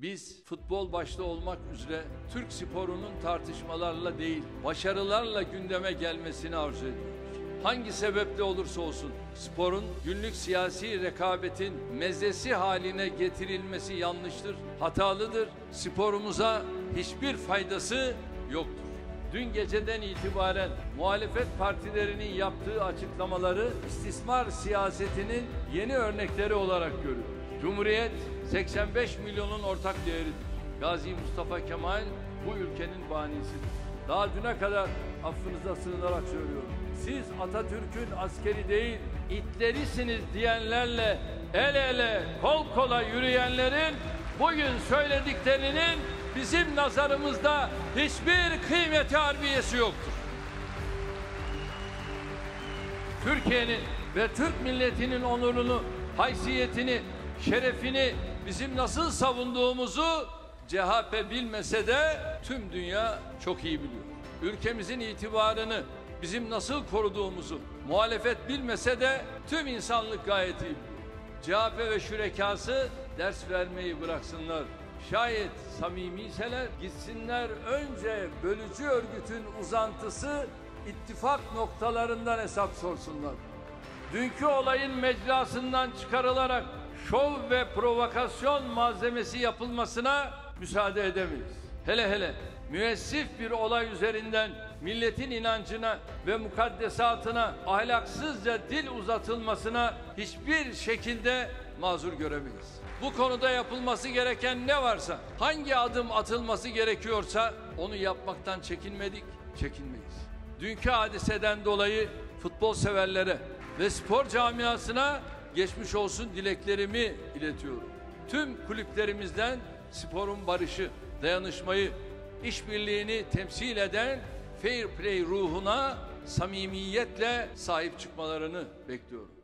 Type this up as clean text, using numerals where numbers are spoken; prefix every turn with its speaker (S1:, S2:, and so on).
S1: Biz futbol başta olmak üzere Türk sporunun tartışmalarla değil, başarılarla gündeme gelmesini arzu ediyoruz. Hangi sebeple olursa olsun sporun günlük siyasi rekabetin mezesi haline getirilmesi yanlıştır, hatalıdır. Sporumuza hiçbir faydası yoktur. Dün geceden itibaren muhalefet partilerinin yaptığı açıklamaları istismar siyasetinin yeni örnekleri olarak görüyor. Cumhuriyet 85 milyonun ortak değeridir. Gazi Mustafa Kemal bu ülkenin banisidir. Daha düne kadar affınıza sığınarak söylüyorum. Siz Atatürk'ün askeri değil, itlerisiniz diyenlerle el ele, kol kola yürüyenlerin bugün söylediklerinin bizim nazarımızda hiçbir kıymeti harbiyesi yoktur. Türkiye'nin ve Türk milletinin onurunu, haysiyetini, şerefini bizim nasıl savunduğumuzu CHP bilmese de tüm dünya çok iyi biliyor. Ülkemizin itibarını bizim nasıl koruduğumuzu muhalefet bilmese de tüm insanlık gayet iyi biliyor. CHP ve şürekası ders vermeyi bıraksınlar. Şayet samimiyseler gitsinler önce bölücü örgütün uzantısı ittifak noktalarından hesap sorsunlar. Dünkü olayın mecrasından çıkarılarak şov ve provokasyon malzemesi yapılmasına müsaade edemeyiz. Hele müessif bir olay üzerinden milletin inancına ve mukaddesatına ahlaksızca dil uzatılmasına hiçbir şekilde mazur göremeyiz. Bu konuda yapılması gereken ne varsa, hangi adım atılması gerekiyorsa onu yapmaktan çekinmedik, çekinmeyiz. Dünkü hadiseden dolayı futbol severlere ve spor camiasına geçmiş olsun dileklerimi iletiyorum. Tüm kulüplerimizden sporun barışı, dayanışmayı, işbirliğini temsil eden fair play ruhuna samimiyetle sahip çıkmalarını bekliyorum.